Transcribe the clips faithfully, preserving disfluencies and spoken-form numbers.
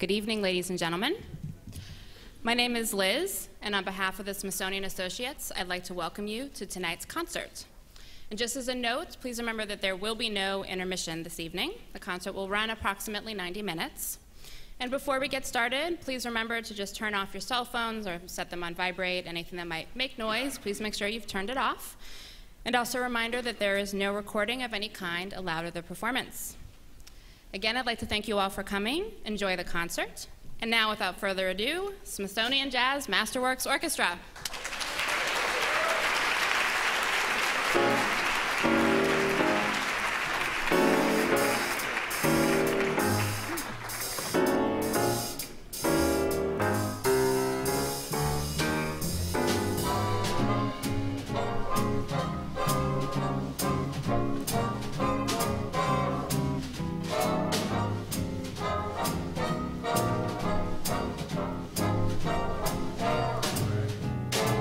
Good evening, ladies and gentlemen. My name is Liz, and on behalf of the Smithsonian Associates, I'd like to welcome you to tonight's concert. And just as a note, please remember that there will be no intermission this evening. The concert will run approximately ninety minutes. And before we get started, please remember to just turn off your cell phones or set them on vibrate. Anything that might make noise, please make sure you've turned it off. And also a reminder that there is no recording of any kind allowed of the performance. Again, I'd like to thank you all for coming. Enjoy the concert. And now, without further ado, Smithsonian Jazz Masterworks Orchestra. Thank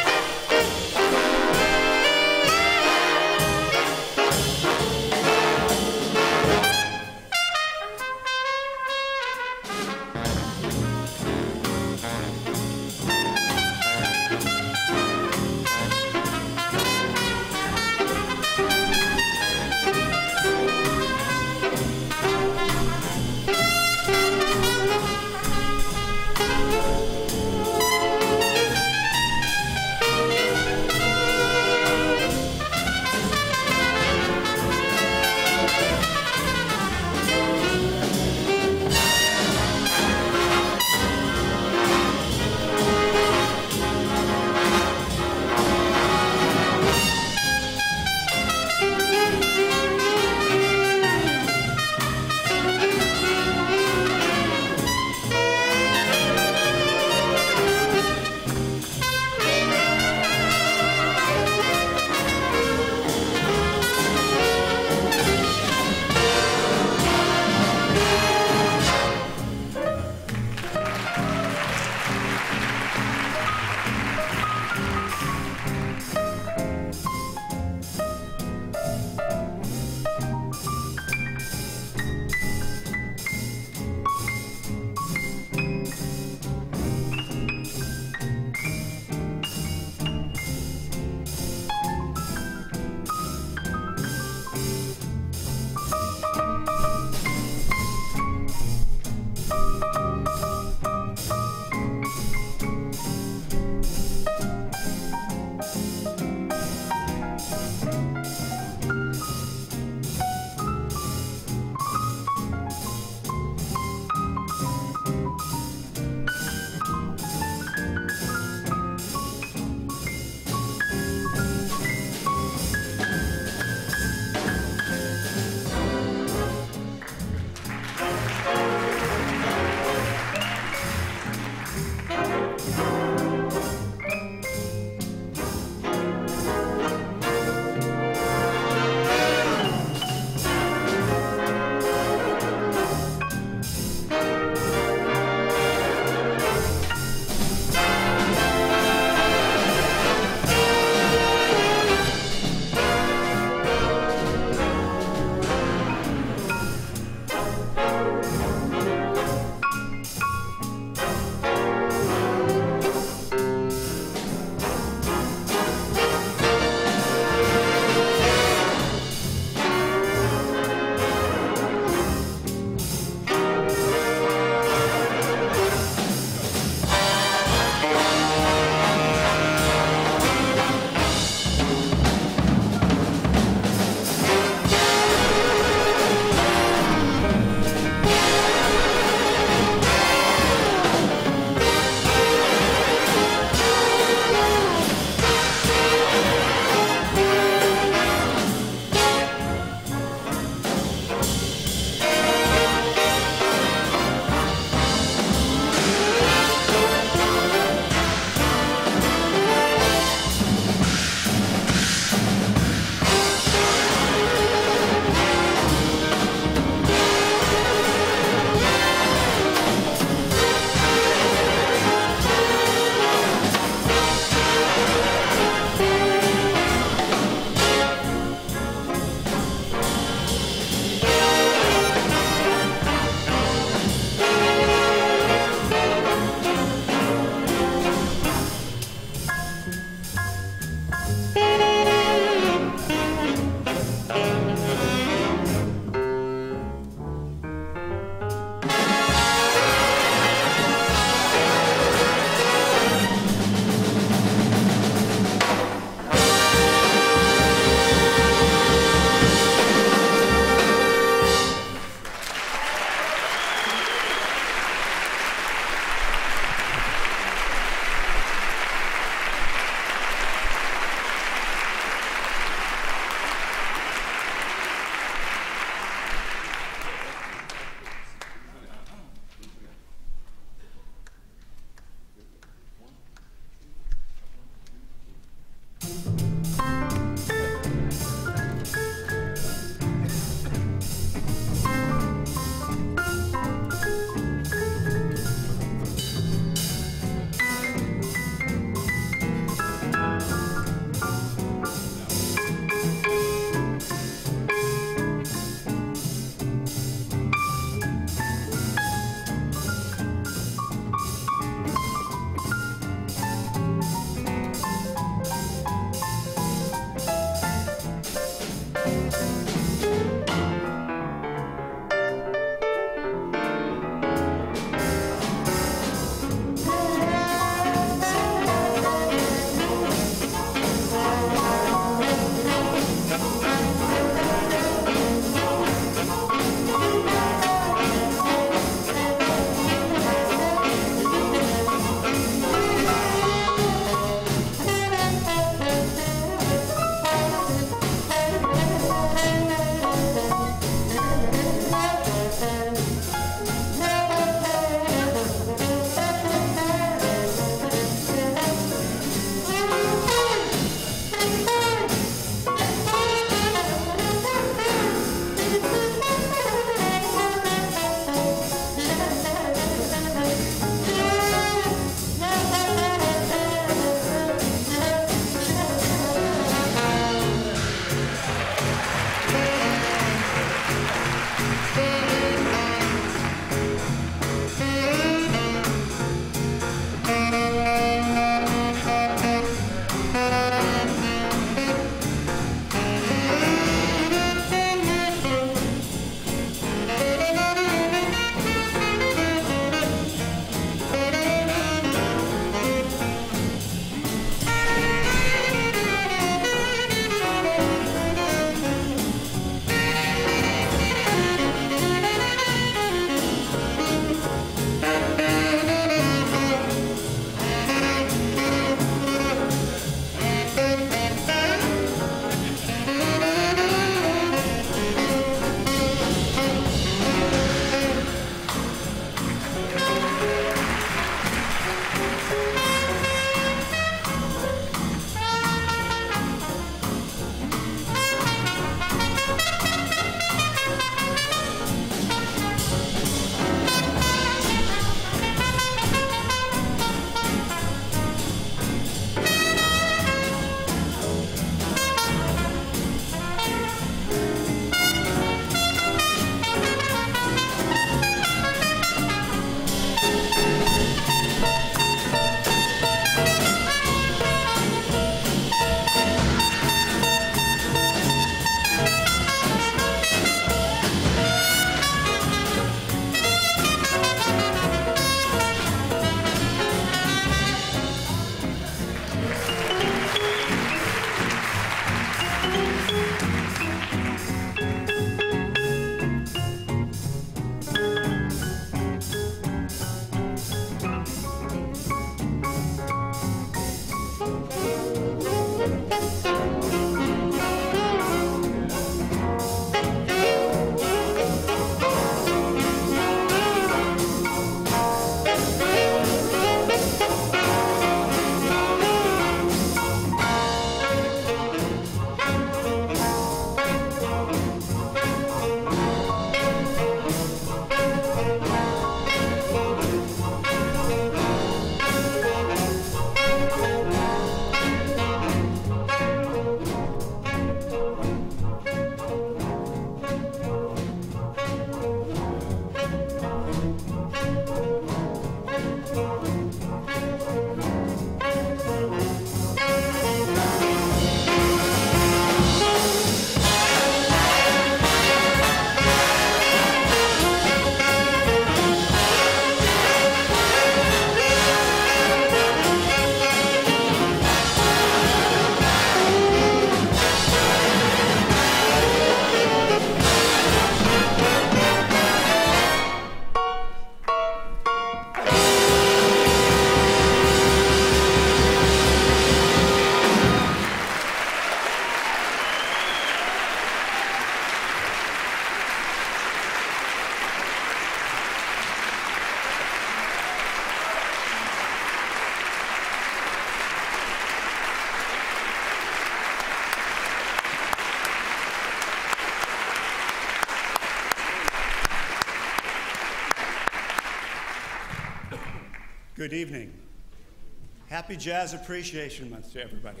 Good evening. Happy Jazz Appreciation Month to everybody.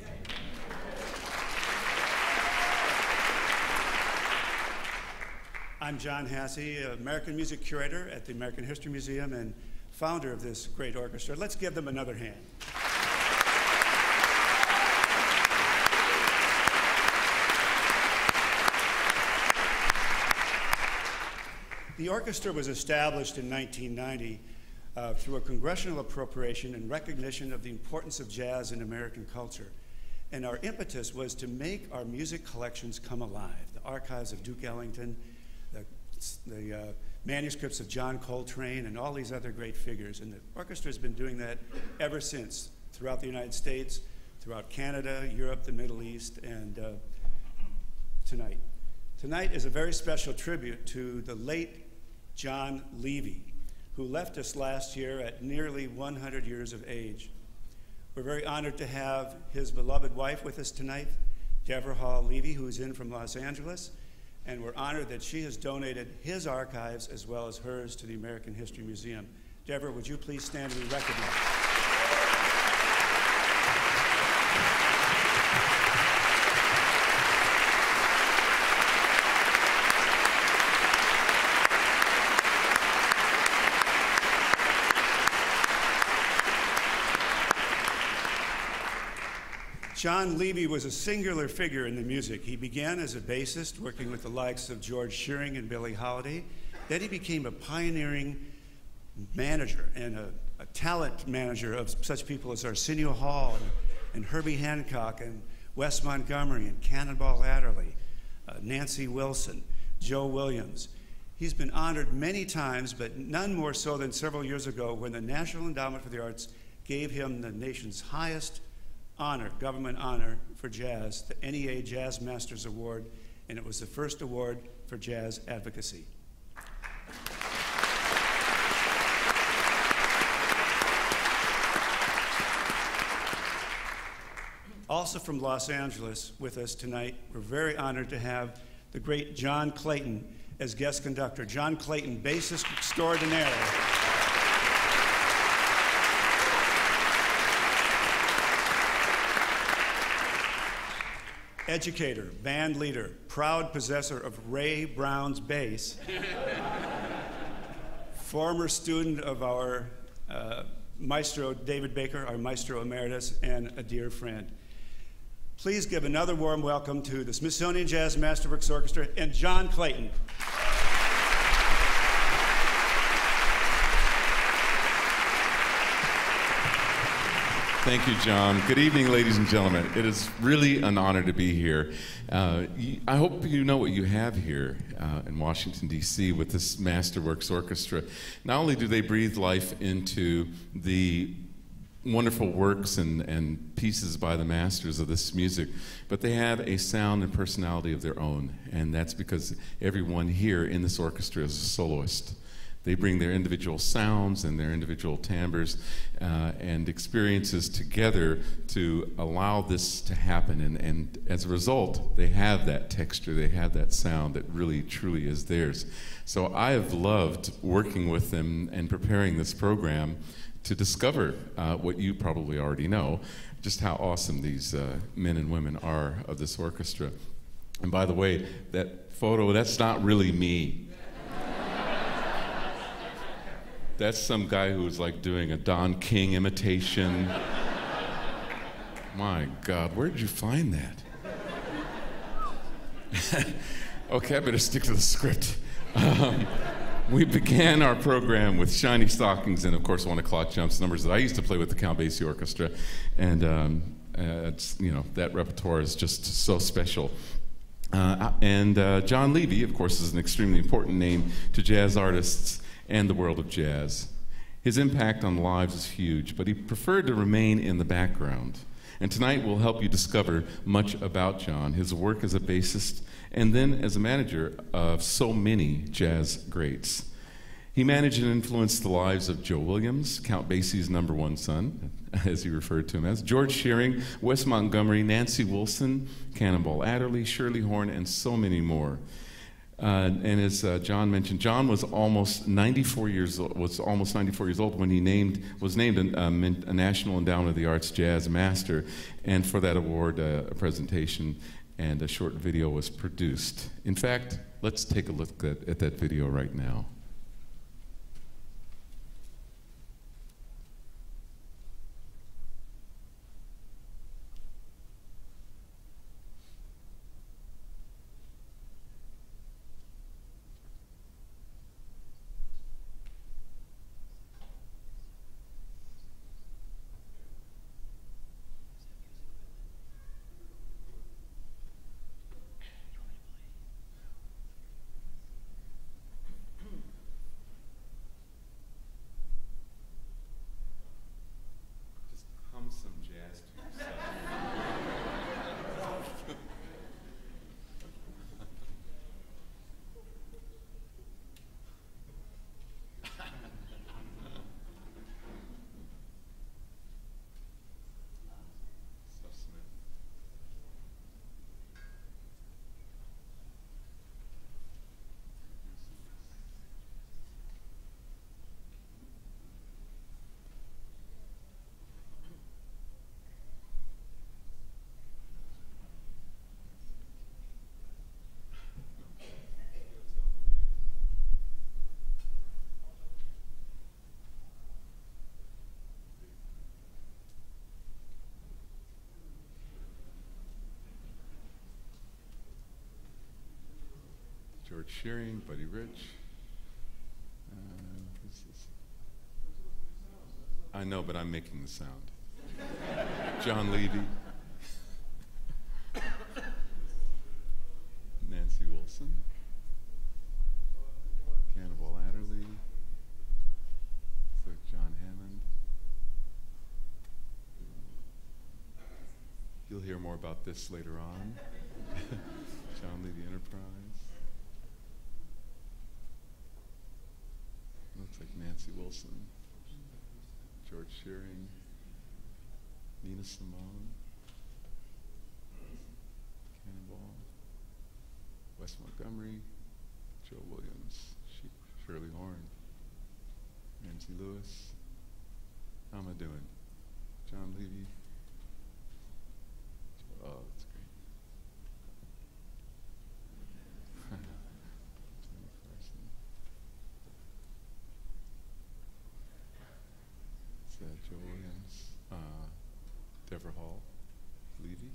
I'm John Hasse, American Music Curator at the American History Museum and founder of this great orchestra. Let's give them another hand. The orchestra was established in nineteen ninety uh, through a congressional appropriation in recognition of the importance of jazz in American culture. And our impetus was to make our music collections come alive. The archives of Duke Ellington, the, the uh, manuscripts of John Coltrane, and all these other great figures. And the orchestra has been doing that ever since, throughout the United States, throughout Canada, Europe, the Middle East, and uh, tonight. Tonight is a very special tribute to the late John Levy, who left us last year at nearly one hundred years of age. We're very honored to have his beloved wife with us tonight, Deborah Hall Levy, who is in from Los Angeles, and we're honored that she has donated his archives as well as hers to the American History Museum. Deborah, would you please stand and be recognized? John Levy was a singular figure in the music. He began as a bassist, working with the likes of George Shearing and Billie Holiday. Then he became a pioneering manager and a, a talent manager of such people as Arsenio Hall and, and Herbie Hancock and Wes Montgomery and Cannonball Adderley, uh, Nancy Wilson, Joe Williams. He's been honored many times, but none more so than several years ago when the National Endowment for the Arts gave him the nation's highest honor, government honor for jazz, the N E A Jazz Masters Award, and it was the first award for jazz advocacy. Also from Los Angeles with us tonight, we're very honored to have the great John Clayton as guest conductor. John Clayton, bassist extraordinaire. Educator, band leader, proud possessor of Ray Brown's bass, former student of our uh, maestro David Baker, our maestro emeritus, and a dear friend. Please give another warm welcome to the Smithsonian Jazz Masterworks Orchestra and John Clayton. Thank you, John. Good evening, ladies and gentlemen. It is really an honor to be here. Uh, I hope you know what you have here uh, in Washington, D C with this Masterworks Orchestra. Not only do they breathe life into the wonderful works and, and pieces by the masters of this music, but they have a sound and personality of their own, and that's because everyone here in this orchestra is a soloist. They bring their individual sounds and their individual timbres uh, and experiences together to allow this to happen. And, and as a result, they have that texture, they have that sound that really, truly is theirs. So I have loved working with them and preparing this program to discover uh, what you probably already know, just how awesome these uh, men and women are of this orchestra. And by the way, that photo, that's not really me. That's some guy who was like doing a Don King imitation. My God, where did you find that? Okay, I better stick to the script. Um, we began our program with Shiny Stockings and, of course, One O'Clock Jumps, numbers that I used to play with the Count Basie Orchestra. And um, uh, it's, you know, that repertoire is just so special. Uh, and uh, John Levy, of course, is an extremely important name to jazz artists and the world of jazz. His impact on lives is huge, but he preferred to remain in the background. And tonight we'll help you discover much about John, his work as a bassist, and then as a manager of so many jazz greats. He managed and influenced the lives of Joe Williams, Count Basie's number one son, as he referred to him as, George Shearing, Wes Montgomery, Nancy Wilson, Cannonball Adderley, Shirley Horn, and so many more. Uh, and as uh, John mentioned, John was almost ninety-four years old, was almost ninety-four years old when he named was named an, um, a National Endowment of the Arts Jazz Master, and for that award, uh, a presentation and a short video was produced. In fact, let's take a look at, at that video right now. Some jazz to yourself. So smooth. George Shearing, Buddy Rich. Uh, who's this? I know, but I'm making the sound. John Levy. Nancy Wilson. Cannibal Adderley. So John Hammond. You'll hear more about this later on. John Levy Enterprise. Looks like Nancy Wilson, George Shearing, Nina Simone, Cannonball, Wes Montgomery, Joe Williams, Shirley Horn, Ramsey Lewis. How am I doing? John Levy. Oh, that's great. Uh, Joe Williams, uh, Deborah Hall, Levy.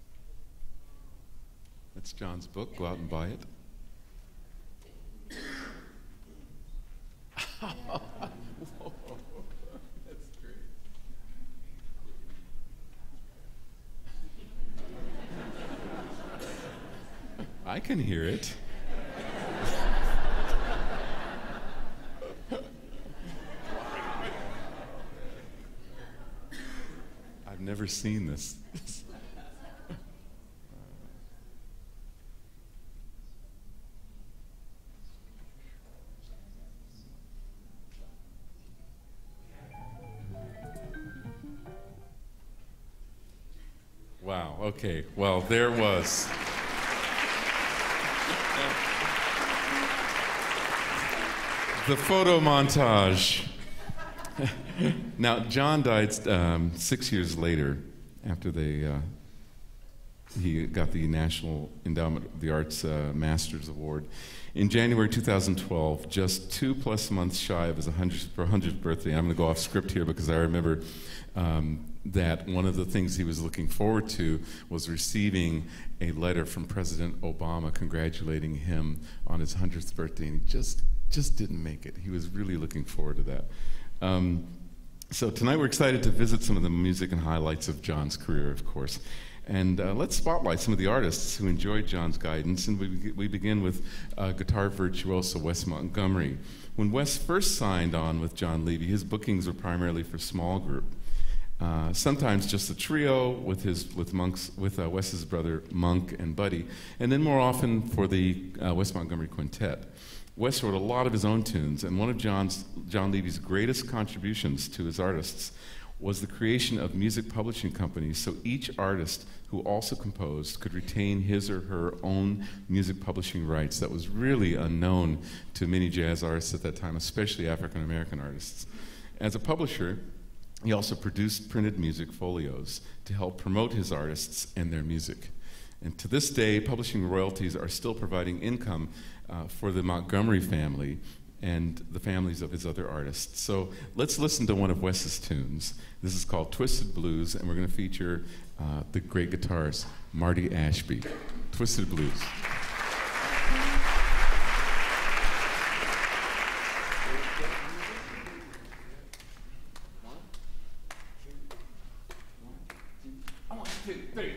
That's John's book. Go out and buy it. That's great. I can hear it. I've never seen this. Wow, okay, well, there was. The photo montage. Now, John died um, six years later after they, uh, he got the National Endowment of the Arts uh, Masters Award. In January two thousand twelve, just two plus months shy of his hundredth birthday, I'm going to go off script here because I remember um, that one of the things he was looking forward to was receiving a letter from President Obama congratulating him on his hundredth birthday, and he just, just didn't make it. He was really looking forward to that. Um, so tonight we're excited to visit some of the music and highlights of John's career, of course. And uh, let's spotlight some of the artists who enjoyed John's guidance, and we, we begin with uh, guitar virtuoso Wes Montgomery. When Wes first signed on with John Levy, his bookings were primarily for small group. Uh, sometimes just a trio with his with Monk's with uh, Wes's brother Monk and Buddy, and then more often for the uh, Wes Montgomery Quintet. Wes wrote a lot of his own tunes, and one of John's John Levy's greatest contributions to his artists was the creation of music publishing companies so each artist who also composed could retain his or her own music publishing rights. That was really unknown to many jazz artists at that time, especially African American artists. As a publisher, he also produced printed music folios to help promote his artists and their music. And to this day, publishing royalties are still providing income uh, for the Montgomery family and the families of his other artists. So let's listen to one of Wes's tunes. This is called Twisted Blues, and we're going to feature uh, the great guitarist, Marty Ashby. Twisted Blues. One, two, three.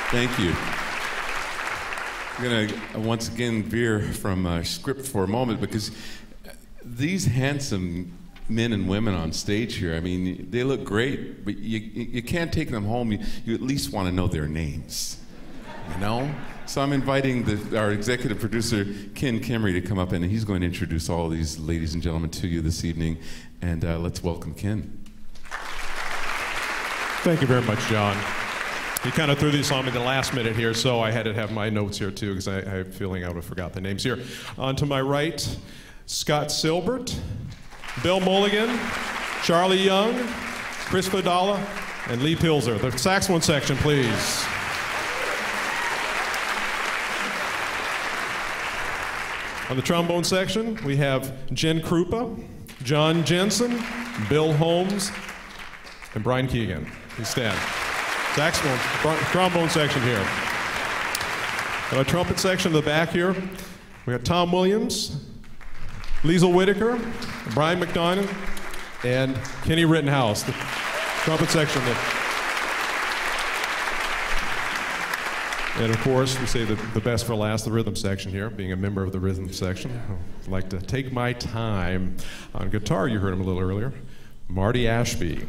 Thank you. I'm going to once again veer from uh, script for a moment because these handsome men and women on stage here, I mean, they look great, but you, you can't take them home. You, you at least want to know their names, you know? So I'm inviting the, our executive producer, Ken Kimmery, to come up, and he's going to introduce all these ladies and gentlemen to you this evening. And uh, let's welcome Ken. Thank you very much, John. You kind of threw this on me the last minute here, so I had to have my notes here too, because I, I have a feeling I would have forgot the names here. On to my right, Scott Silbert, Bill Mulligan, Charlie Young, Chris Fidala, and Lee Pilzer. The saxophone section, please. On the trombone section, we have Jen Krupa, John Jensen, Bill Holmes, and Brian Keegan. Please stand. Saxophone, trombone section here. And our trumpet section in the back here, we got Tom Williams, Liesl Whitaker, Brian McDonough, and Kenny Rittenhouse. The trumpet section. And of course, we say the, the best for last, the rhythm section here. Being a member of the rhythm section, I'd like to take my time. On guitar, you heard him a little earlier, Marty Ashby.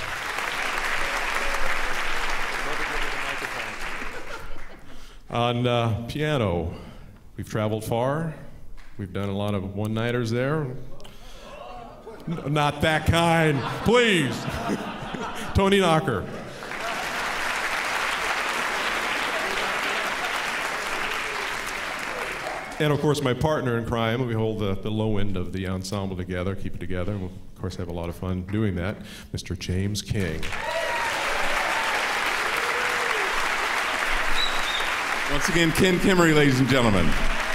On uh, piano, we've traveled far. We've done a lot of one-nighters there. N- not that kind, please. Tony Knocker. And of course, my partner in crime. We hold the, the low end of the ensemble together, keep it together. We'll, of course, have a lot of fun doing that. Mister James King. Once again, Ken Kimmery, ladies and gentlemen.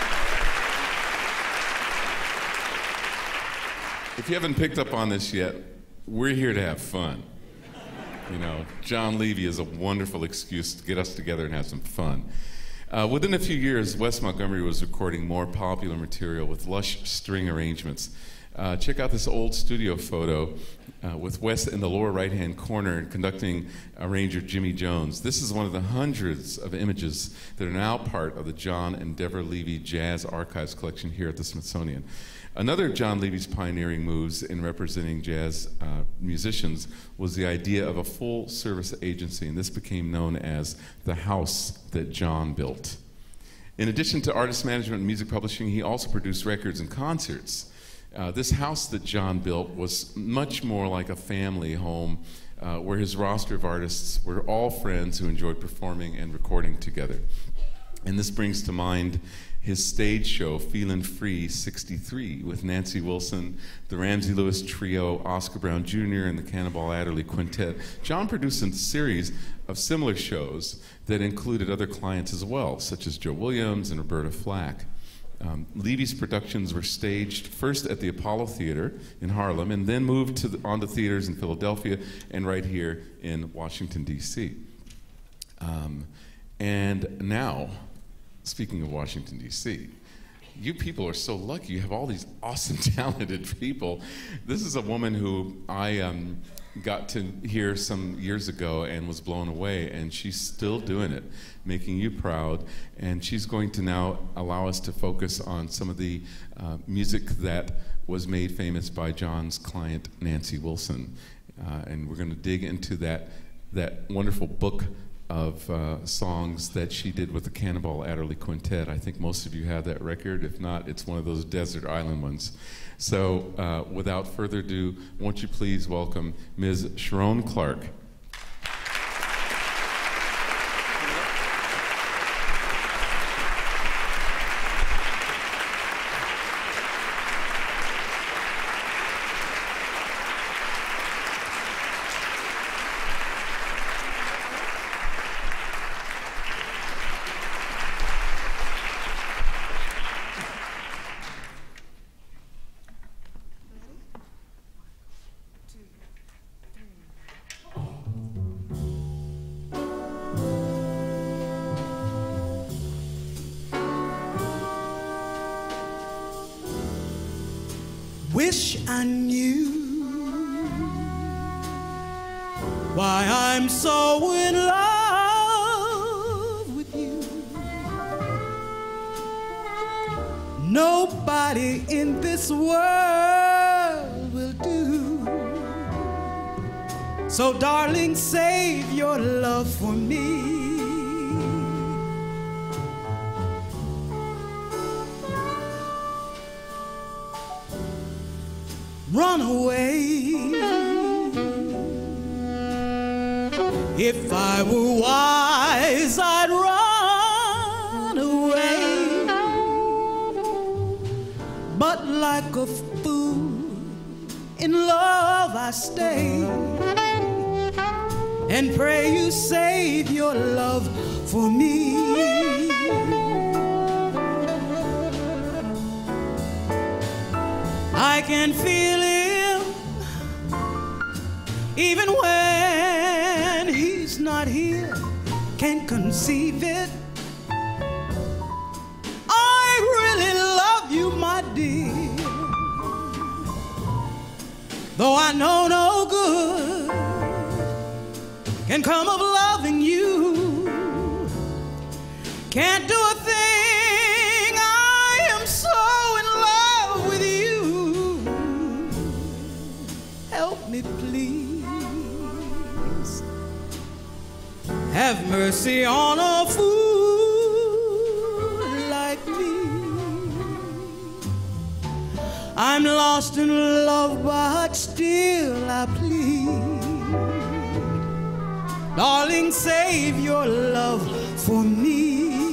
If you haven't picked up on this yet, we're here to have fun. You know, John Levy is a wonderful excuse to get us together and have some fun. Uh, within a few years, Wes Montgomery was recording more popular material with lush string arrangements. Uh, check out this old studio photo uh, with Wes in the lower right-hand corner conducting arranger Jimmy Jones. This is one of the hundreds of images that are now part of the John and Deborah Levy Jazz Archives collection here at the Smithsonian. Another of John Levy's pioneering moves in representing jazz uh, musicians was the idea of a full-service agency, and this became known as the house that John built. In addition to artist management and music publishing, he also produced records and concerts. Uh, this house that John built was much more like a family home uh, where his roster of artists were all friends who enjoyed performing and recording together. And this brings to mind his stage show, Feelin' Free sixty-three, with Nancy Wilson, the Ramsey Lewis Trio, Oscar Brown Junior, and the Cannonball Adderley Quintet. John produced a series of similar shows that included other clients as well, such as Joe Williams and Roberta Flack. Um, Levy's productions were staged first at the Apollo Theater in Harlem and then moved to the, on to theaters in Philadelphia and right here in Washington, D C Um, and now, speaking of Washington, D C, you people are so lucky. You have all these awesome, talented people. This is a woman who I um, got to hear some years ago and was blown away, and she's still doing it, making you proud. And she's going to now allow us to focus on some of the uh, music that was made famous by John's client, Nancy Wilson. Uh, and we're going to dig into that, that wonderful book of uh, songs that she did with the Cannonball Adderley Quintet. I think most of you have that record. If not, it's one of those desert island ones. So uh, without further ado, won't you please welcome Miz Sharon Clark. Wish I knew why I'm so in love nobody in this world will do. So darling, save your love for me. Run away. If I were wise, I'd run away. But like a fool in love I stay, and pray you save your love for me. I can feel him even when he's not here. Can't conceive it. I really love you, my dear, though I know no good can come of loving you. Can't do a thing, I am so in love with you. Help me, please. Have mercy on a fool like me. I'm lost in love, but still I plead. Darling, save your love for me.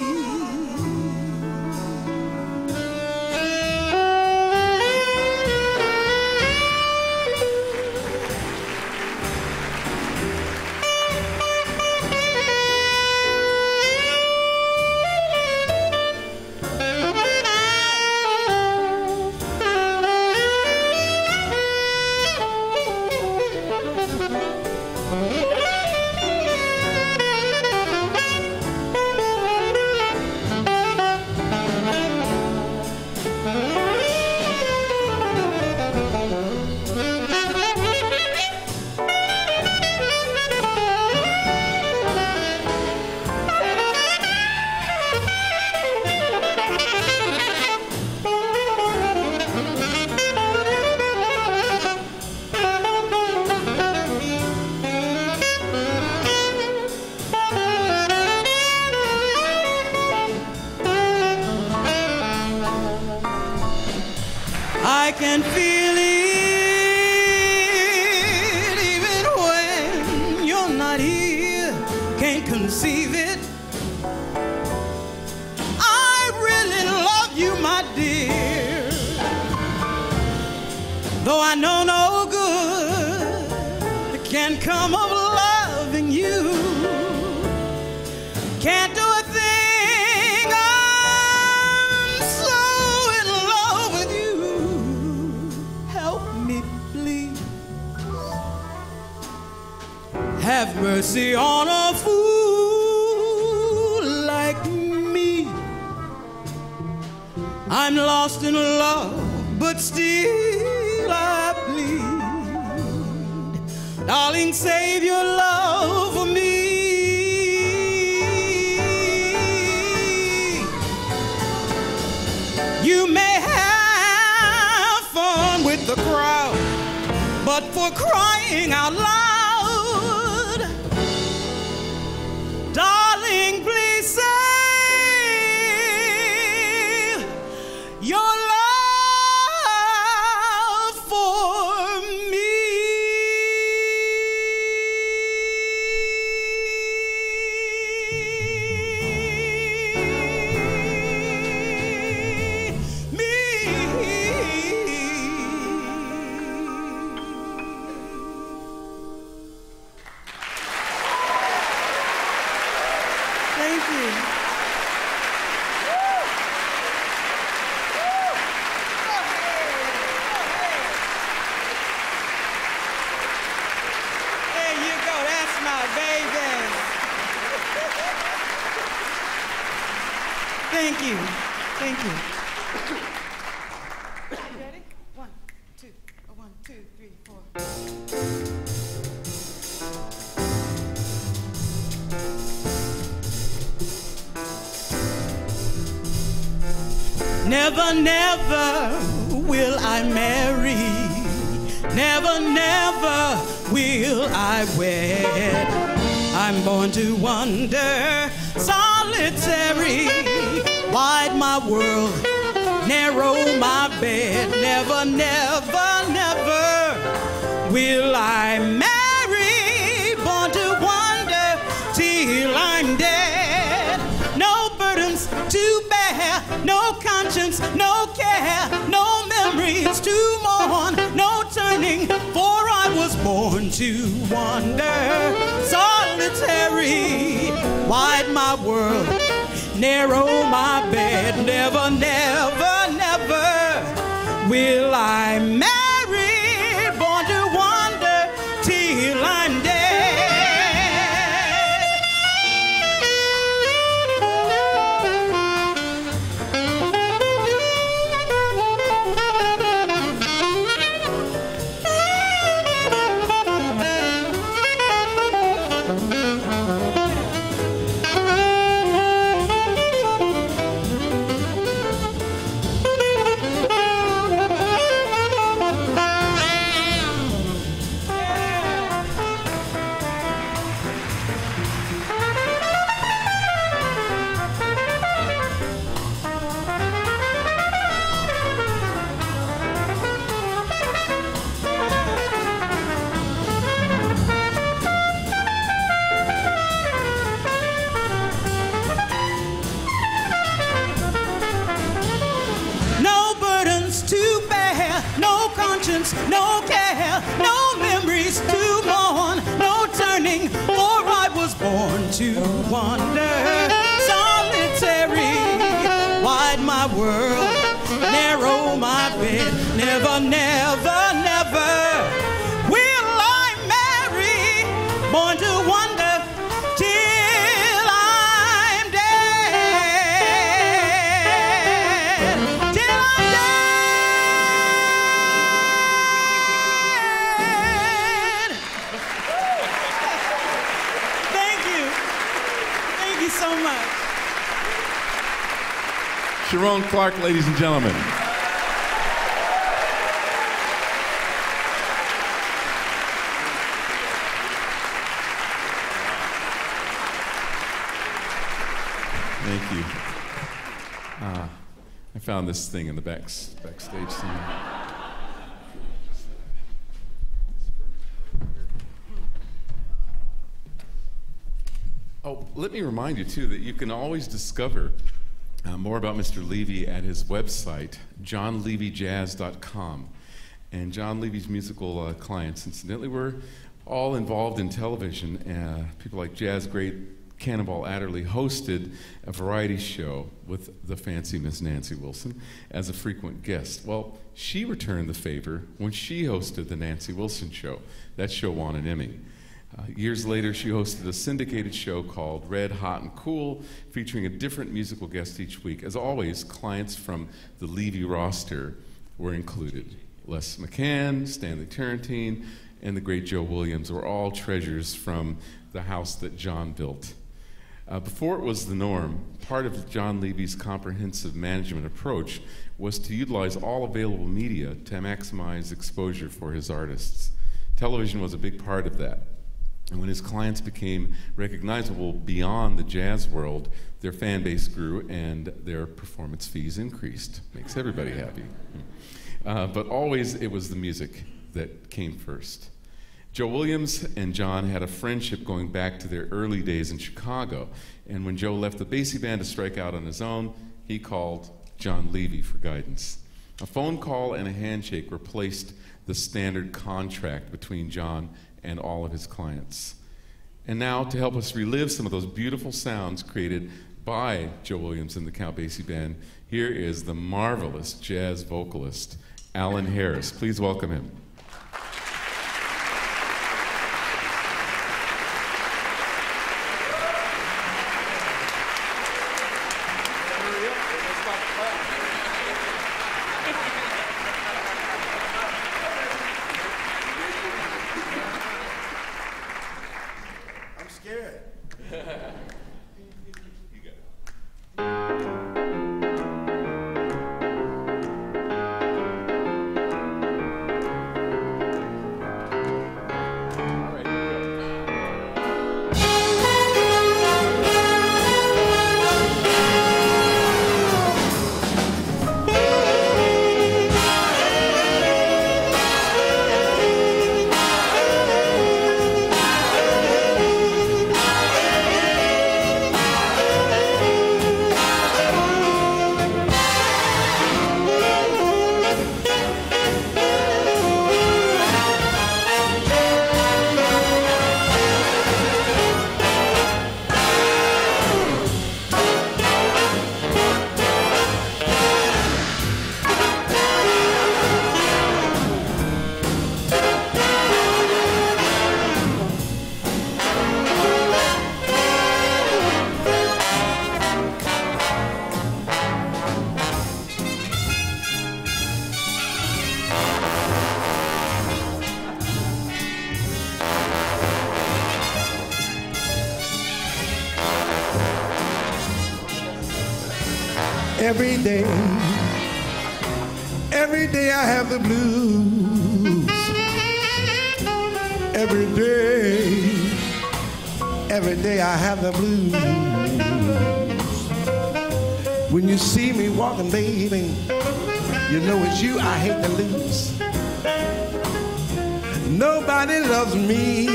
I can feel it even when you're not here. Can't conceive it. I really love you, my dear, though I know no good can come of loving you. Can't do a thing. I'm so in love with you. Help me, please. Have mercy on a fool like me. I'm lost in love, but still I plead. Darling, save your love for me. You may have fun with the crowd, but for crying out loud, darling, please save your love for me. Thank you. There you go. That's my baby. Thank you. Thank you. You ready? One, two, one, two, three, four. Never, never will I marry. Never, never will I wed. I'm born to wander, solitary, wide my world, narrow my bed. Never, never, never will I marry. Born to wander till I'm dead. No burdens to bear, no conscience, no care, no memories to mourn, no turning, for I was born to wander, solitary, wide my world, narrow my bed. Never, never, never will I marry, born to wander till I'm dead. No care, no memories to mourn, no turning, for I was born to wander, solitary, wide my world, narrow my bed. Never, never, never will I marry, born to wander till I'm dead, till I'm dead. So much. Sharon Clark, ladies and gentlemen. Thank you. Uh, I found this thing in the back, backstage scene. Oh, let me remind you, too, that you can always discover uh, more about Mister Levy at his website, john levy jazz dot com. And John Levy's musical uh, clients, incidentally, were all involved in television. Uh, people like jazz great Cannonball Adderley hosted a variety show with the fancy Miss Nancy Wilson as a frequent guest. Well, she returned the favor when she hosted the Nancy Wilson Show. That show won an Emmy. Uh, years later, she hosted a syndicated show called Red, Hot, and Cool, featuring a different musical guest each week. As always, clients from the Levy roster were included. Les McCann, Stanley Turrentine, and the great Joe Williams were all treasures from the house that John built. Uh, before it was the norm, part of John Levy's comprehensive management approach was to utilize all available media to maximize exposure for his artists. Television was a big part of that. And when his clients became recognizable beyond the jazz world, their fan base grew and their performance fees increased. Makes everybody happy. Uh, but always it was the music that came first. Joe Williams and John had a friendship going back to their early days in Chicago. And when Joe left the Basie Band to strike out on his own, he called John Levy for guidance. A phone call and a handshake replaced the standard contract between John and all of his clients. And now, to help us relive some of those beautiful sounds created by Joe Williams and the Count Basie Band, here is the marvelous jazz vocalist, Alan Harris. Please welcome him. every day. Every day I have the blues. Every day, every day I have the blues. When you see me walking, baby, you know it's you I hate to lose. Nobody loves me.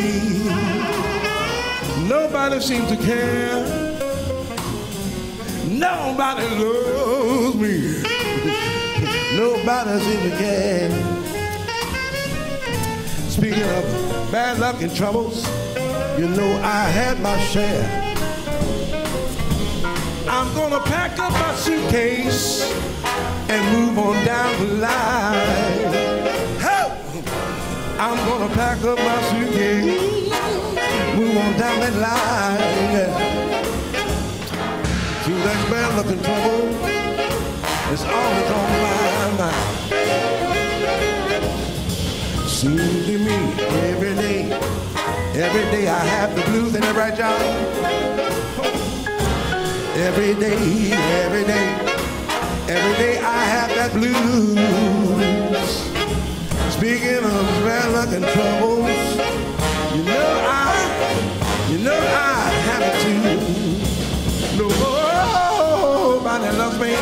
Nobody seems to care. Nobody loves me. Nobody seems to care. Speaking of bad luck and troubles, you know I had my share. I'm gonna pack up my suitcase and move on down the line. Hey! I'm gonna pack up my suitcase, move on down that line. See that bad luck and trouble, it's always on my mind. Seems to me every day, every day I have the blues. Ain't that right, John? Every day, every day, every day I have that blues. Speaking of bad luck and troubles, you know I, you know I have it too. Nobody loves me.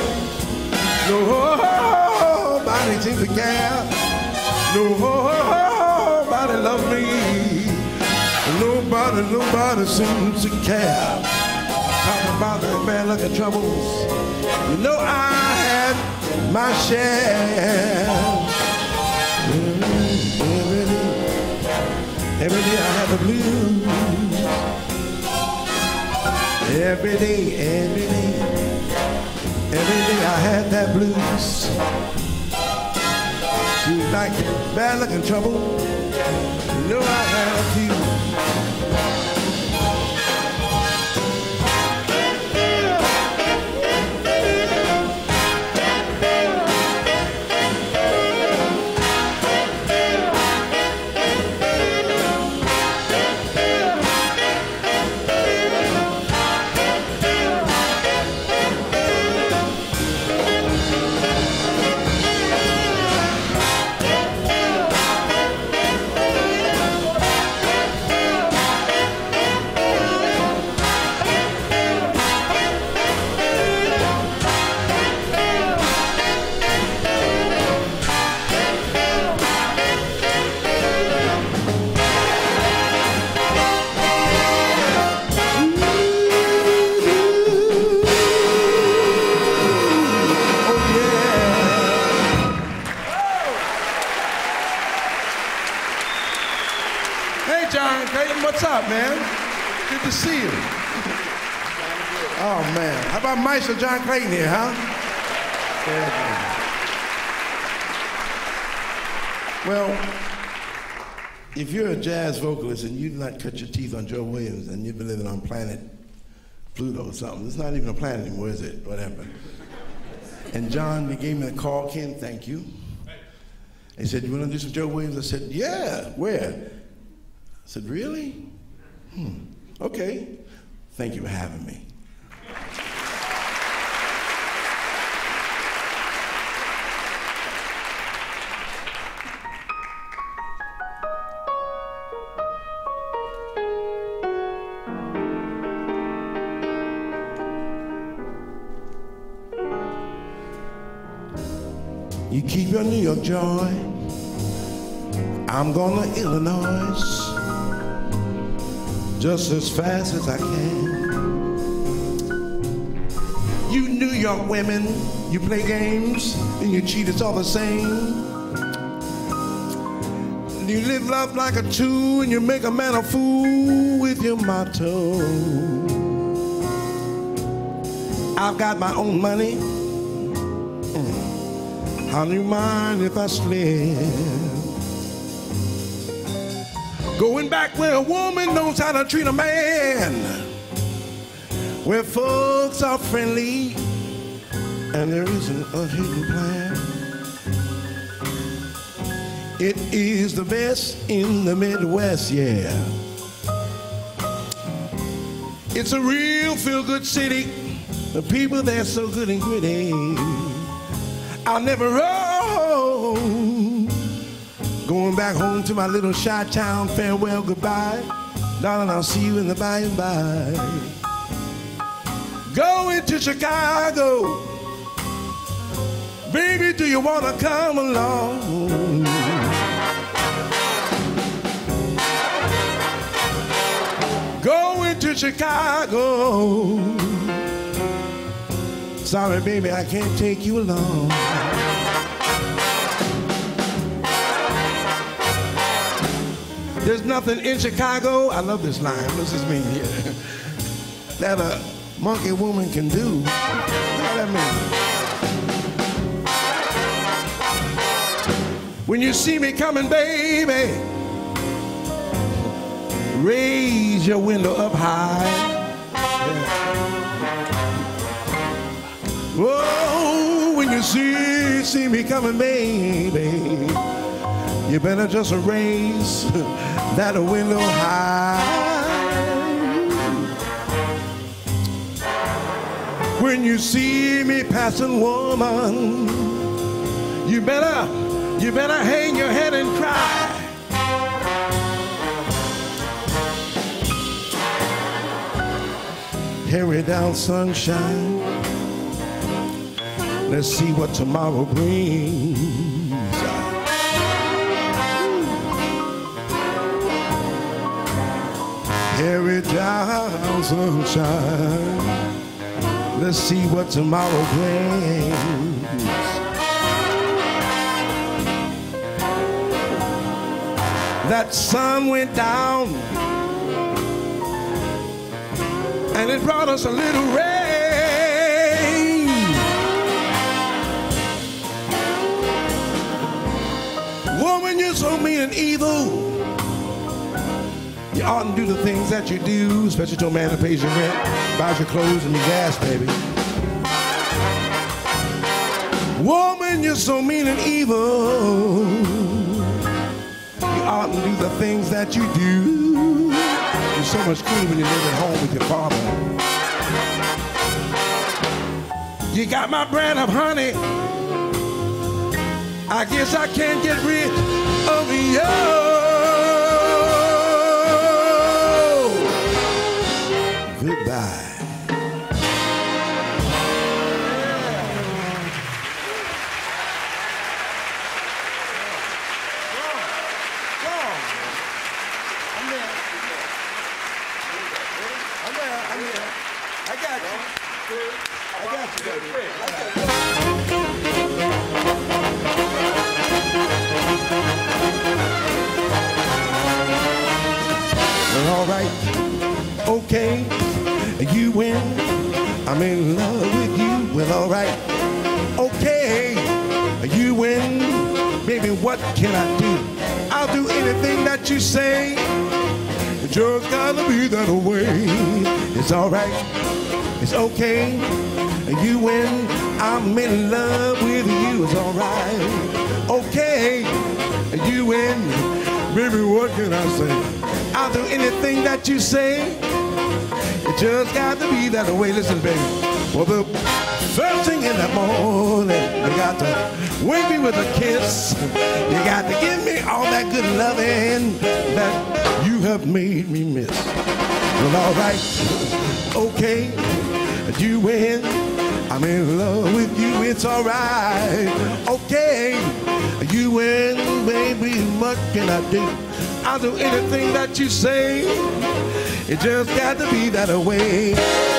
Nobody seems to care. Nobody loves me. Nobody, nobody seems to care. Talking about the bad luck and troubles, you know I had my share. Every day, every day I have the blues. Every day, every day, every day I had that blues. You like bad luck and trouble, you know I have you. John Clayton, what's up, man? Good to see you. Oh, man. How about Maestro John Clayton here, huh? Well, if you're a jazz vocalist and you've not cut your teeth on Joe Williams and you've been living on planet Pluto or something, it's not even a planet anymore, is it? Whatever. And John, he gave me a call. Ken, thank you. He said, you want to do some Joe Williams? I said, yeah, where? I said, really? Hmm, okay. Thank you for having me. You keep your New York joy. I'm going to Illinois just as fast as I can. You New York women, you play games and you cheat, it's all the same. You live life like a two and you make a man a fool with your motto. I've got my own money. How do you mind if I slip? Going back where a woman knows how to treat a man, where folks are friendly and there isn't a hidden plan. It is the best in the Midwest, yeah. It's a real feel-good city The people, they're so good and gritty. I'll never roam. Going back home to my little Chi-town, farewell, goodbye. Darling, I'll see you in the by and by. Going to Chicago. Baby, do you want to come along? Going to Chicago. Sorry, baby, I can't take you along. There's nothing in Chicago, I love this line, what's this mean here? That a monkey woman can do. What does that mean? When you see me coming, baby, raise your window up high. Yeah. Whoa, when you see, see me coming, baby, you better just raise that window high. When you see me passing, woman, you better, you better hang your head and cry. Hurry down, sunshine. Let's see what tomorrow brings. Hurry down, sunshine. Let's see what tomorrow brings. That sun went down and it brought us a little rain. Woman, you're so mean and evil. You oughtn't do the things that you do, especially to a man that pays your rent, buys your clothes and your gas, baby. Woman, you're so mean and evil. You oughtn't do the things that you do. You're so much clean when you live at home with your father. You got my brand of honey. I guess I can't get rid of you. Goodbye. All right, okay, you win. I'm in love with you. Well, all right, okay, you win. Baby, what can I do? I'll do anything that you say. It just gotta be that way. It's all right, it's okay, you win. I'm in love with you. It's all right, okay, you win. Baby, what can I say? I'll do anything that you say. It just got to be that way. Listen, baby. For the first thing in the morning, you got to wake me with a kiss. You got to give me all that good loving that you have made me miss. Well, all right, okay, you win. I'm in love with you. It's all right, okay, you win, baby. What can I do? I'll do anything that you say. It just got to be that way.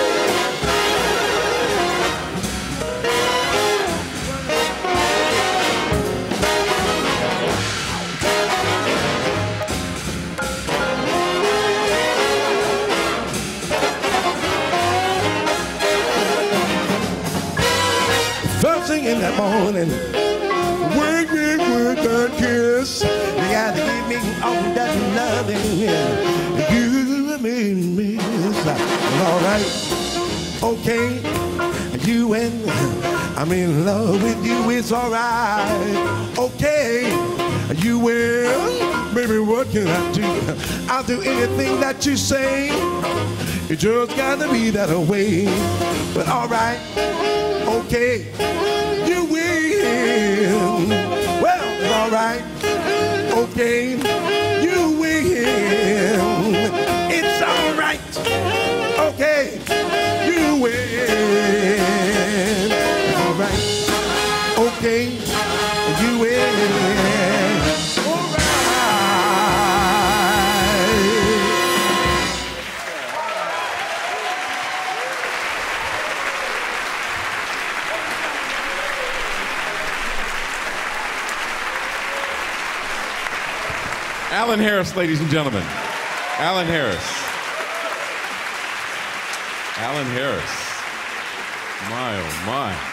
First thing in the morning, work, work, work, that kiss. You got to give me all that loving. You made me miss. All right, okay, you win. I'm in love with you. It's all right, okay, you win. Baby, baby, what can I do? I'll do anything that you say. It just gotta be that way. But all right, okay, you win. Well, all right, okay, you win. It's all right, okay, you win. All right, okay, you win. All right. Alan Harris, ladies and gentlemen. Alan Harris. Alan Harris. My, oh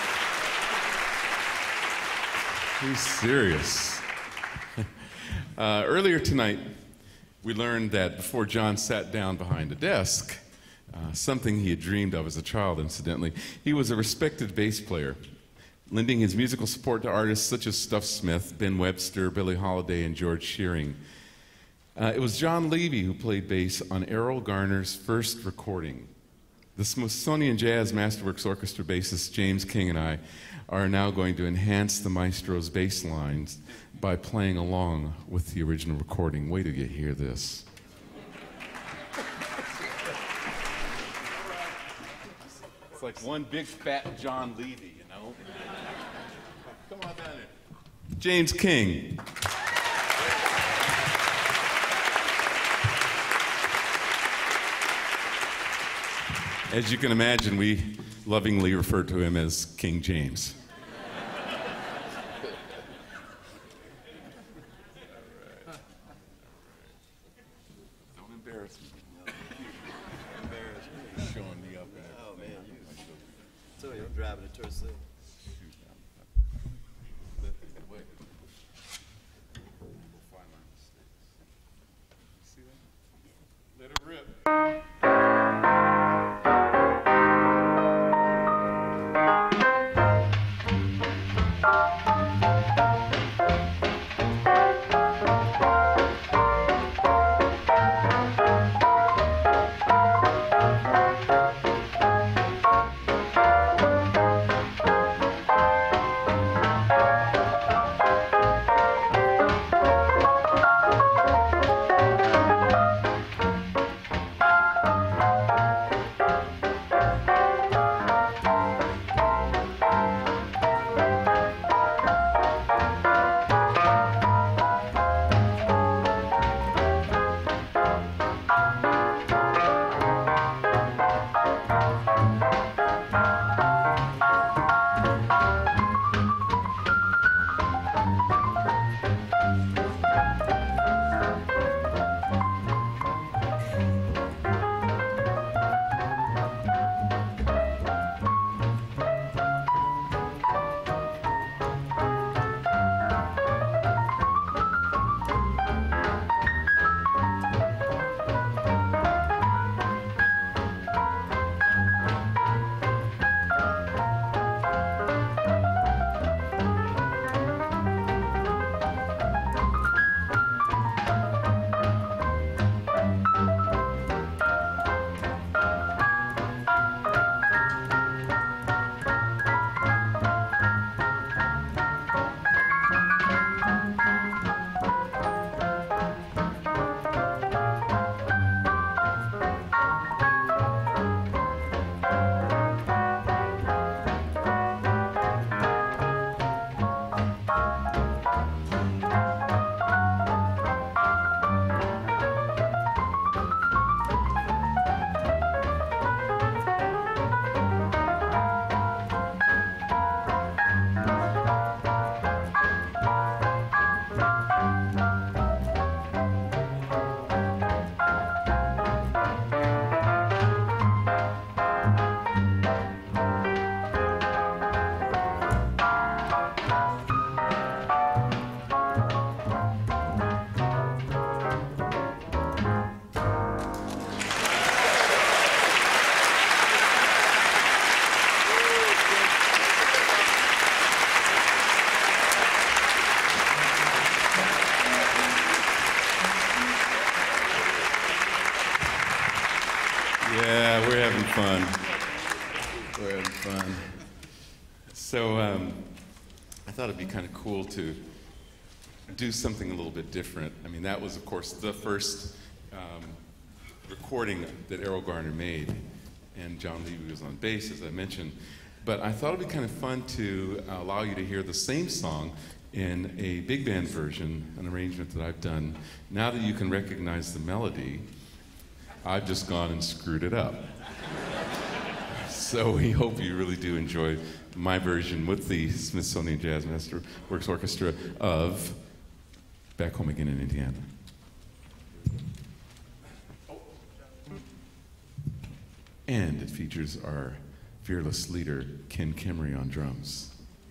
my. He's serious. uh, earlier tonight, we learned that before John sat down behind a desk, uh, something he had dreamed of as a child, incidentally, he was a respected bass player, lending his musical support to artists such as Stuff Smith, Ben Webster, Billie Holiday, and George Shearing. Uh, it was John Levy who played bass on Errol Garner's first recording. The Smithsonian Jazz Masterworks Orchestra bassist James King and I are now going to enhance the maestro's bass lines by playing along with the original recording. Wait till you hear this. It's like one big fat John Levy, you know? Come on down here. James King. As you can imagine, we lovingly refer to him as King James. Don't embarrass me. Embarrass me. Showing me up. Oh, man, you. So you're driving a tour soon. Let it rip. Yeah, we're having fun. We're having fun. So um, I thought it'd be kind of cool to do something a little bit different. I mean, that was, of course, the first um, recording that Errol Garner made, and John Levy was on bass, as I mentioned. But I thought it'd be kind of fun to allow you to hear the same song in a big band version, an arrangement that I've done. Now that you can recognize the melody, I've just gone and screwed it up. So we hope you really do enjoy my version with the Smithsonian Jazz Masterworks Orchestra of Back Home Again in Indiana. And it features our fearless leader, Ken Kemery, on drums.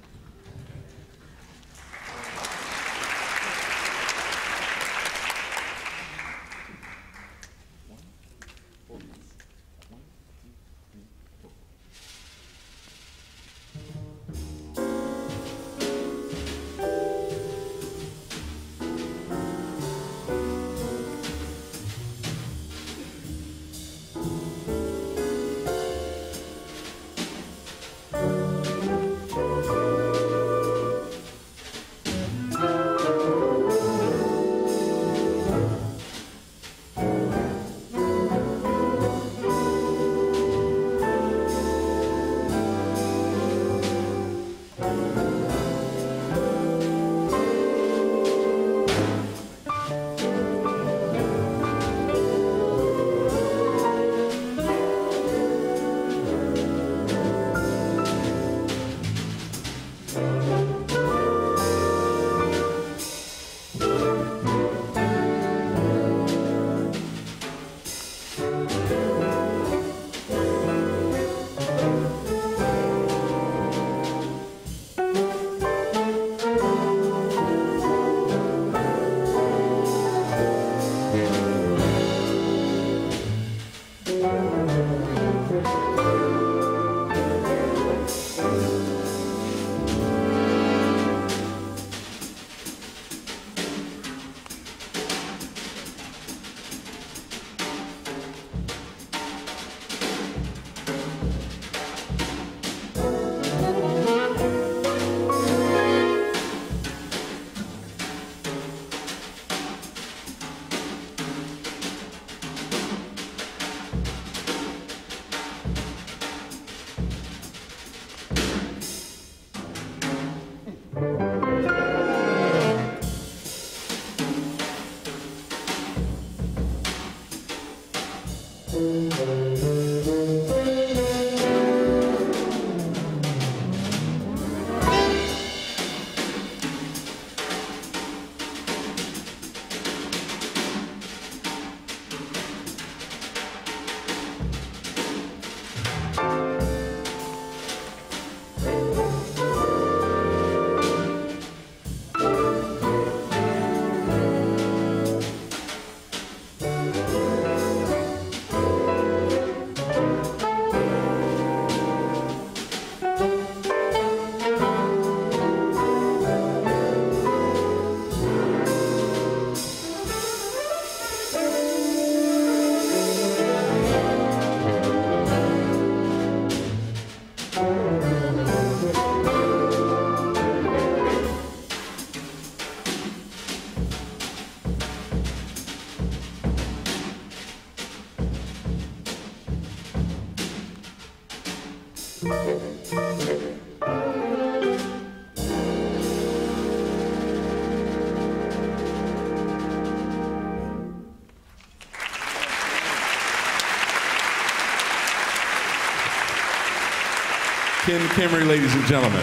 Ken Kemery, ladies and gentlemen.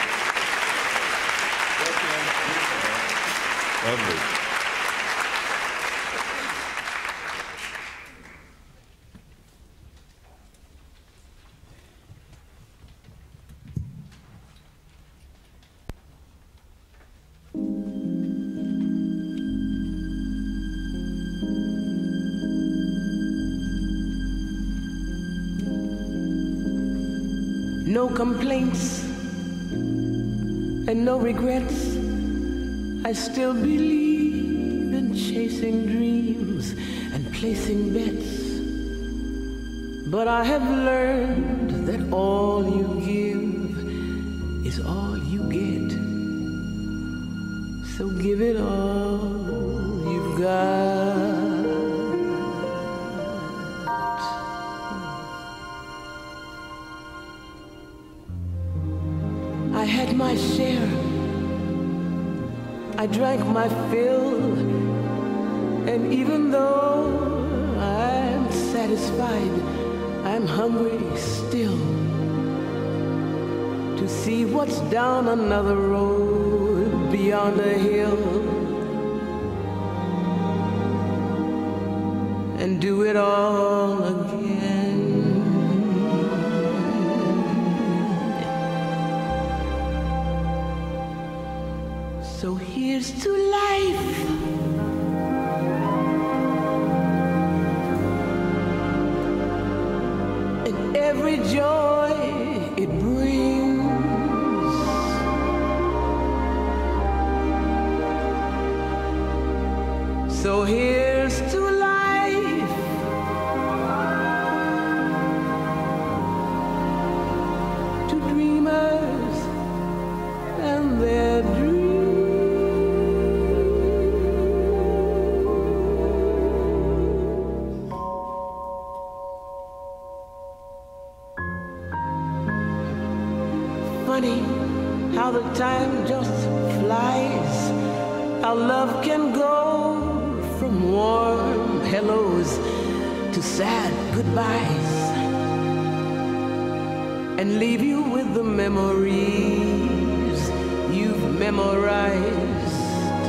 Lovely. No complaints and no regrets. I still believe in chasing dreams and placing bets. But I have learned that all you give is all you get. So give it all you've got. I had my share. I drank my fill. And even though I'm satisfied, I'm hungry still to see what's down another road beyond a hill and do it all again. So here's to life. Every joy it brings, so here's to life, to dreamers and their dreams. Funny how the time just flies, how love can go from warm hellos to sad goodbyes and leave you with the memories you've memorized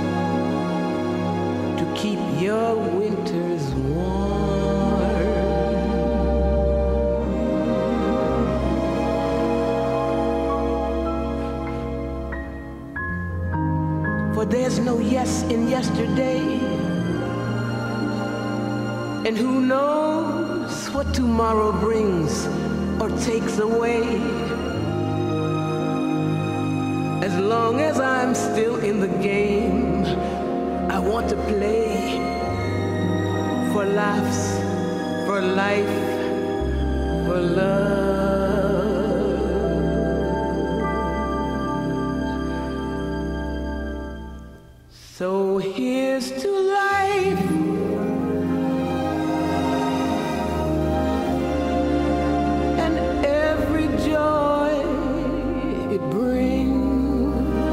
to keep your winters warm. For there's no yes in yesterday, and who knows what tomorrow brings or takes away. As long as I'm still in the game, I want to play for laughs, for life, for love. So here's to life, and every joy it brings.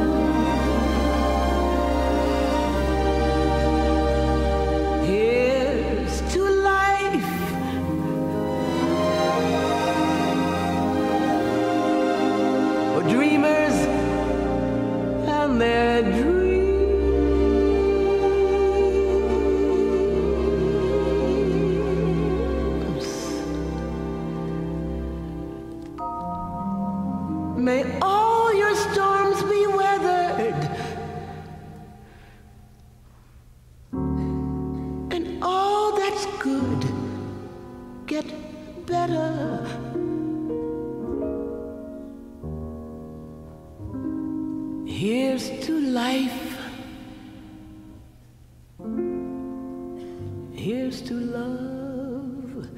Here's to life, for dreamers and their dreams. May all your storms be weathered, and all that's good get better. Here's to life, here's to love,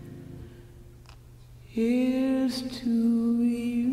here's to you.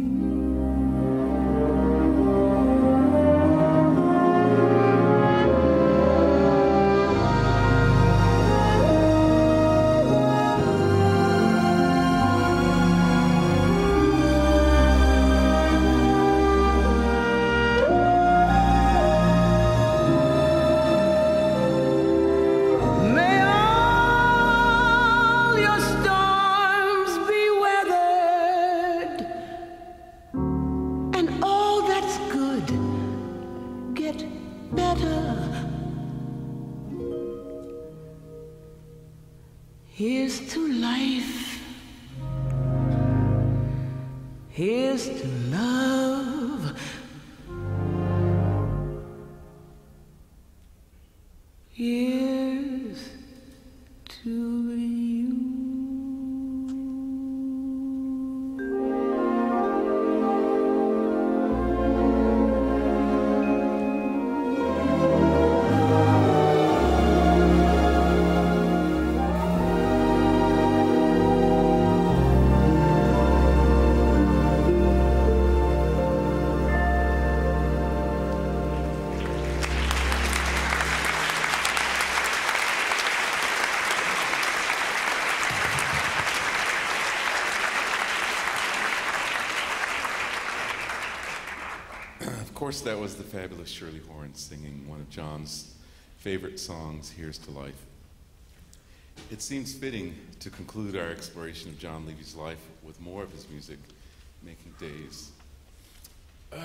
Here's to life, here's to love, here's to you. course, that was the fabulous Shirley Horn singing one of John's favorite songs, Here's to Life. It seems fitting to conclude our exploration of John Levy's life with more of his music, Making Days. Uh,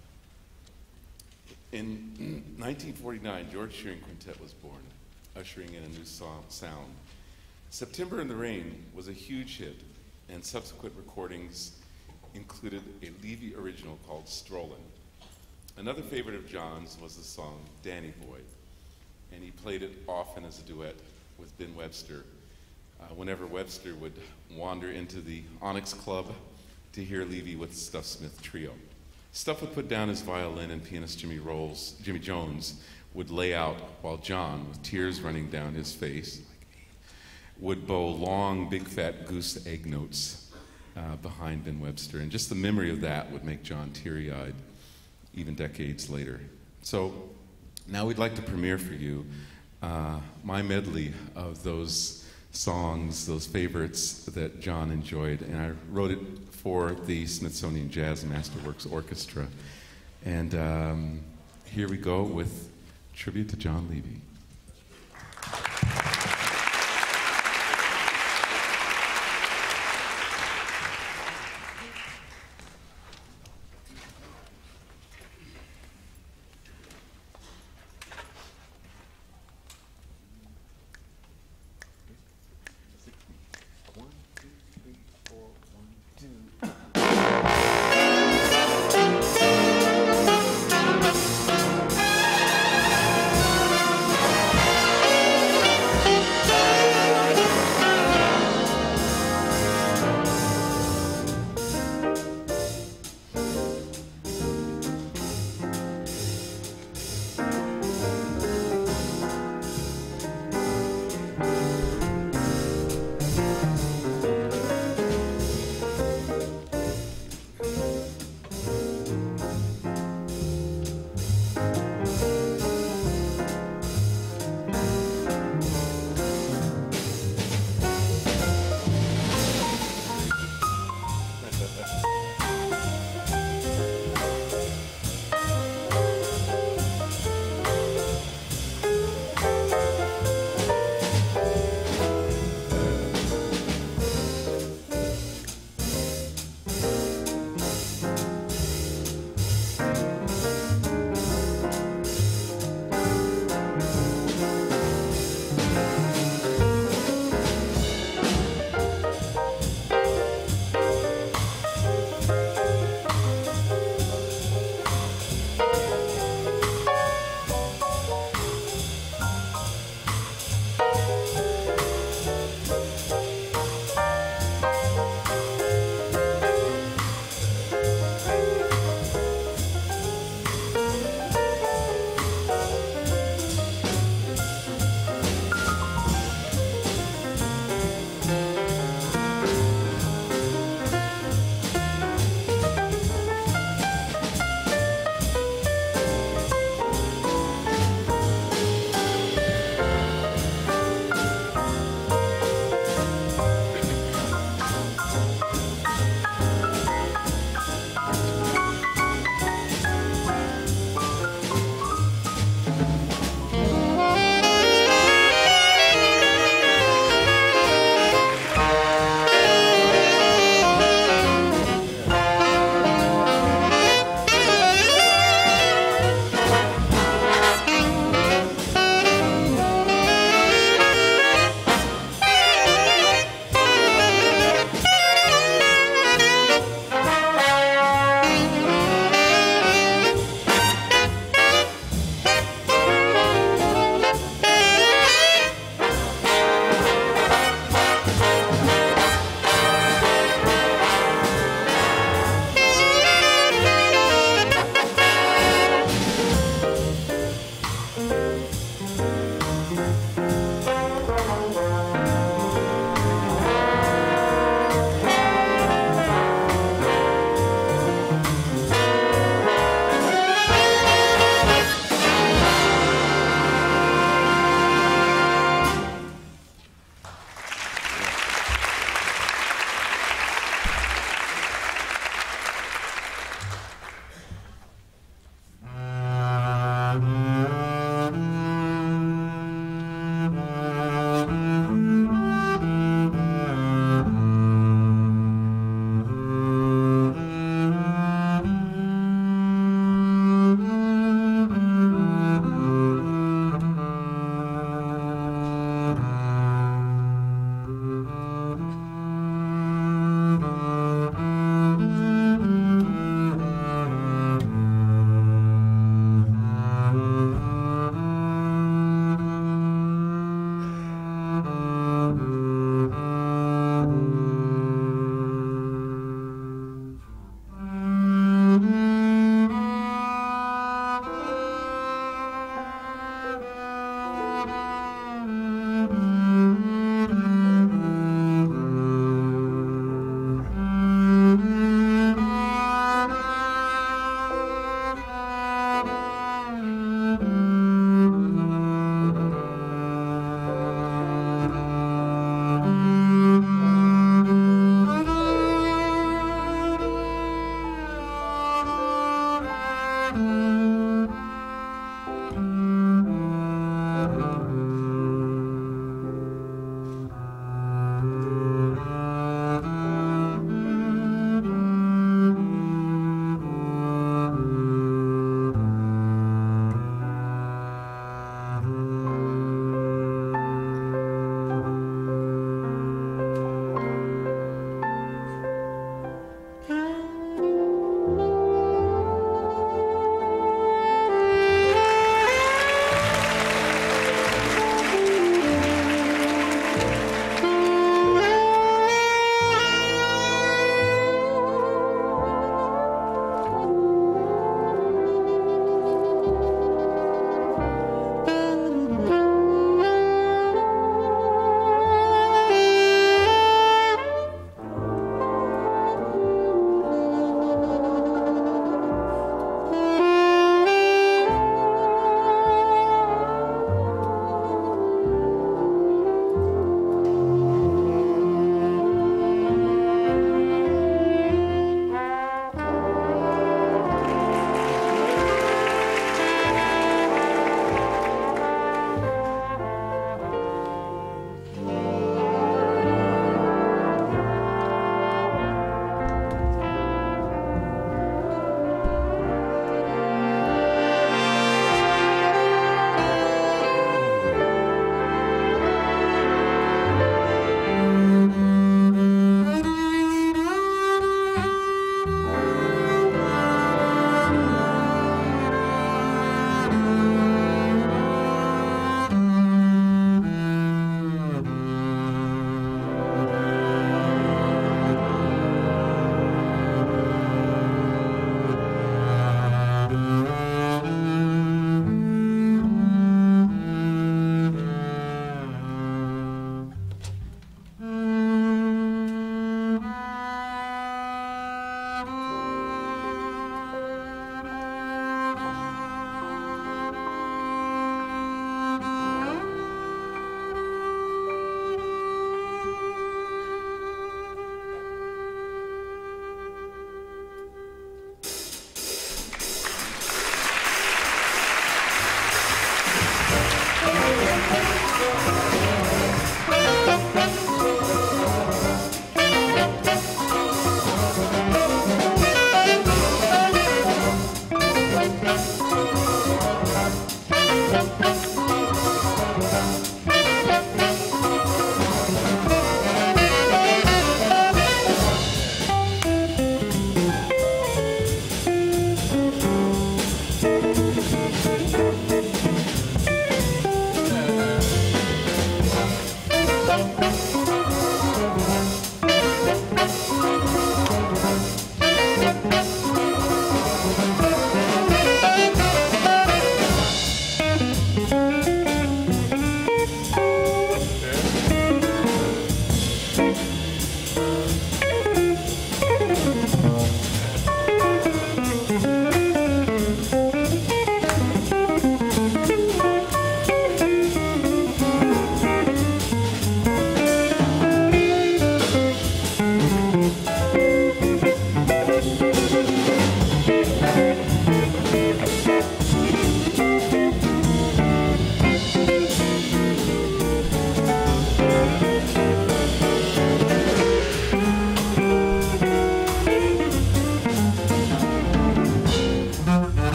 in nineteen forty-nine, George Shearing Quintet was born, ushering in a new so- sound. September in the Rain was a huge hit, and subsequent recordings included a Levy original called Strollin'. Another favorite of John's was the song Danny Boy, and he played it often as a duet with Ben Webster, uh, whenever Webster would wander into the Onyx Club to hear Levy with the Stuff Smith Trio. Stuff would put down his violin, and pianist Jimmy Rolls, Jimmy Jones would lay out, while John, with tears running down his face, would bow long, big, fat goose egg notes uh, behind Ben Webster. And just the memory of that would make John teary-eyed, even decades later. So now we'd like to premiere for you uh, my medley of those songs, those favorites that John enjoyed. And I wrote it for the Smithsonian Jazz Masterworks Orchestra. And um, here we go with Tribute to John Levy. Thank you.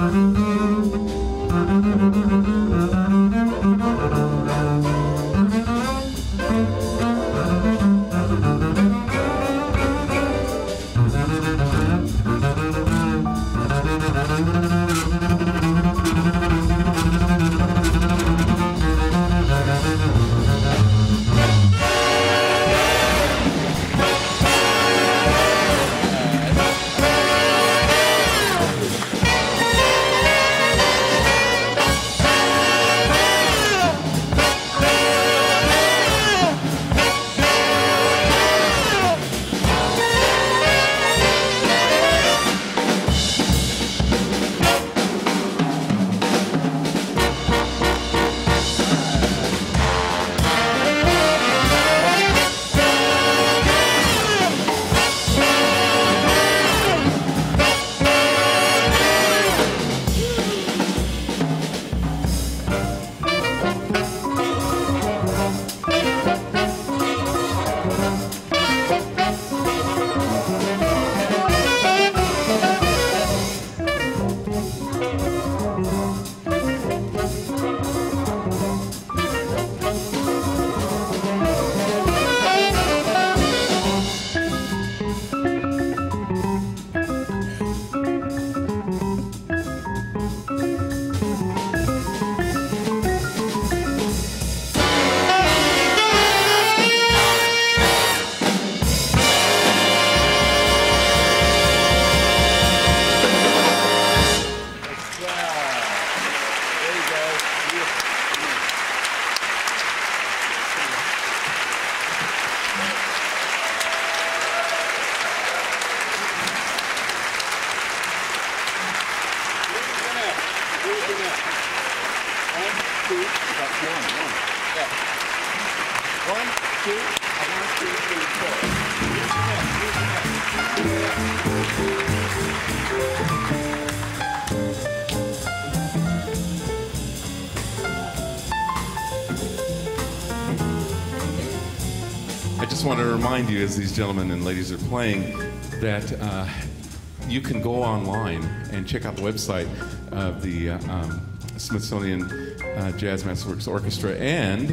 I just want to remind you, as these gentlemen and ladies are playing, that uh, you can go online and check out the website of the uh, um, Smithsonian uh, Jazz Masterworks Orchestra and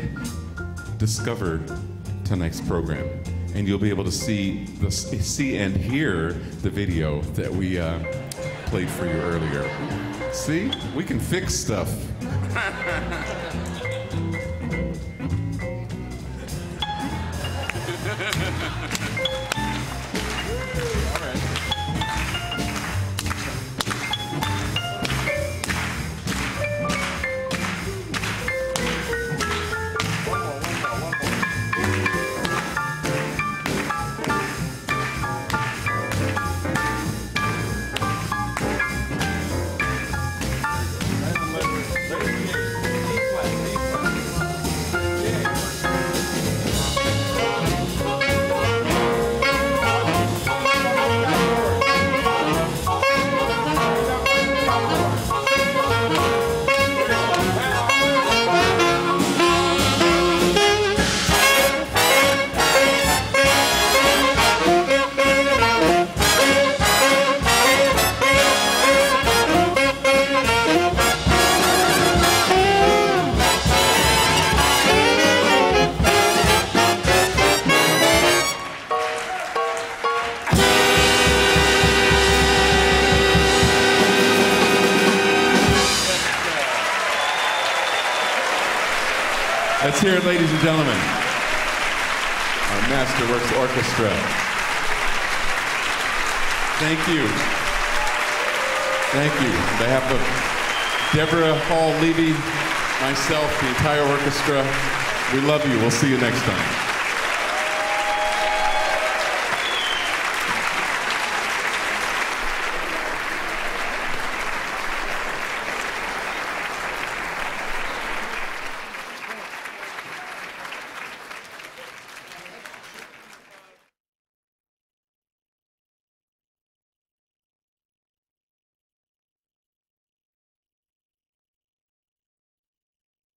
discover tonight's program. And you'll be able to see, the, see and hear the video that we uh, played for you earlier. See? We can fix stuff. Let's hear it, ladies and gentlemen. Our Masterworks Orchestra. Thank you. Thank you. On behalf of Deborah Hall Levy, myself, the entire orchestra, we love you. We'll see you next time.